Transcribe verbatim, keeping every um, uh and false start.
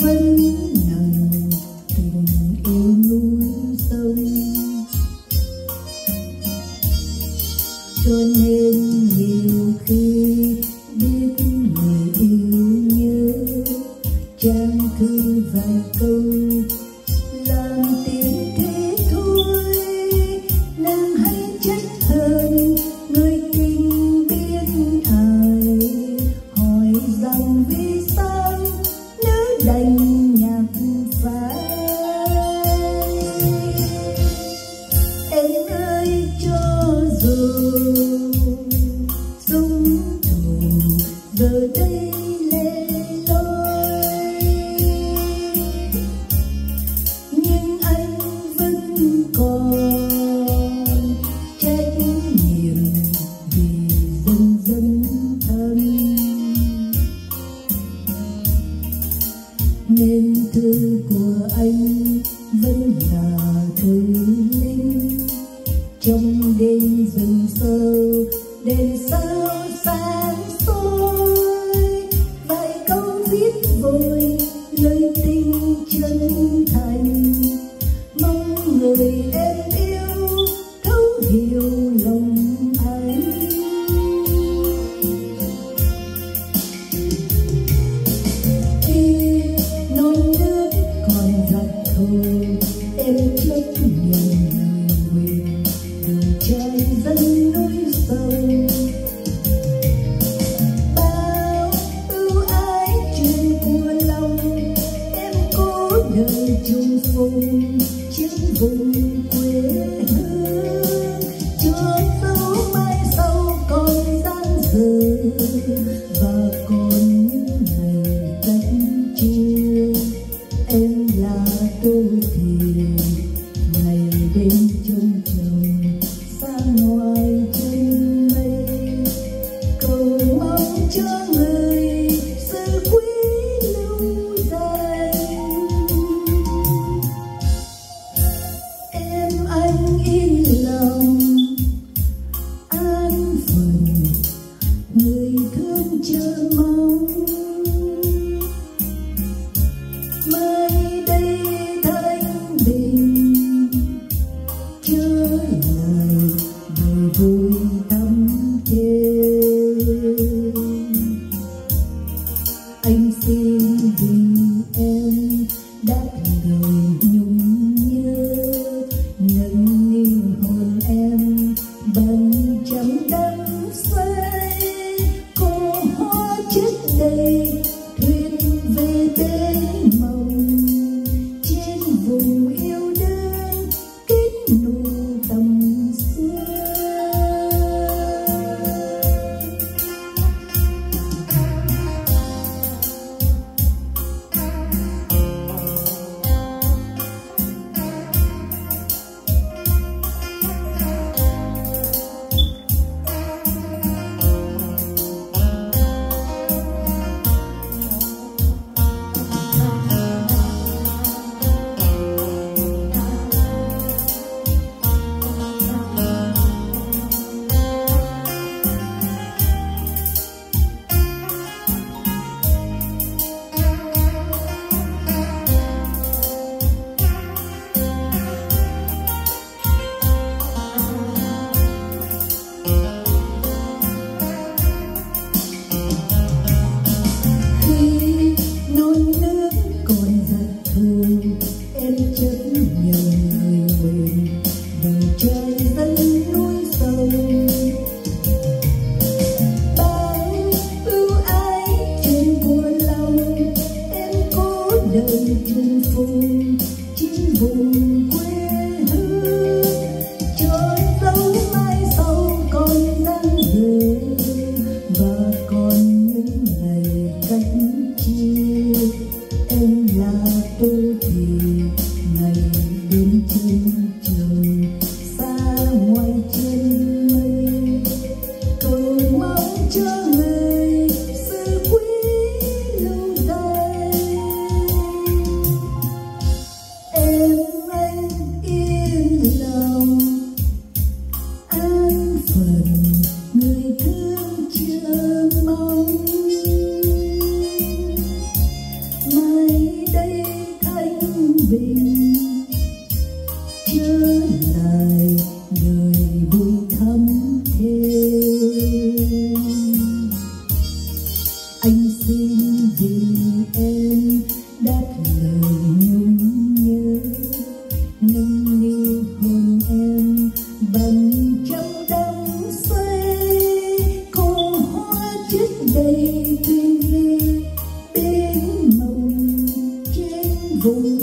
vẫn nặng tình yêu núi sông, cho nên nhiều khi biết người yêu nhớ trang thư vài câu làm tiếng thế thôi. Nàng hay trách hơn người tình biết ai, hỏi rằng vì sao nỡ đành nhạt phai. Em ơi cho dù súng thù giờ đây lẻ loi, nhưng anh vẫn còn trách nhiệm vì dần dần thân, nên thư của anh vẫn là thư linh trong đêm rừng sâu đèn sao sáng soi. Vài câu viết vội lời tình chân thành, mong người em yêu thấu hiểu lòng anh. Khi non nước còn giặt thôi em chấp nhận lời nguyện đường trai dân núi sông. Bao ưu ái chuyện của lòng em cố đời chung phùng trên vùng quê hương, cho dấu mai sau còn dang dở và còn những ngày cách chia. Em là tôi thì ngày đêm trông chồng xa ngoài chân mây, cầu mong cho người sự quý lâu dài. Em anh yên lòng an phận người thương chờ mong, mai đây thanh bình trở lại đời vui thắm thêm. Anh xin vì em đáp lời nhung nhớ, nâng niu hồn em bằng trăm đắm say. Cô hoa chất đầy thuyền về bên mộng, trên vùng yêu đương kết nụ tầm xưa. Đời chung phùng trên vùng quê hương, cho dấu mai sau còn dang dở và còn những ngày cách chia. Em là tôi thì ngày đêm chân trời xa ngoài chân mây, cầu mong cho người sự quý lâu dài. Em anh yên lòng an phận người thương chờ mong, mai đây bình trở lại đời vui thắm thêm. Anh xin vì em đáp lời nhung nhớ, nâng niu hôn em bằng trăm đắm say. Có hoa chất đầy thuyền về bên mộng trên vùng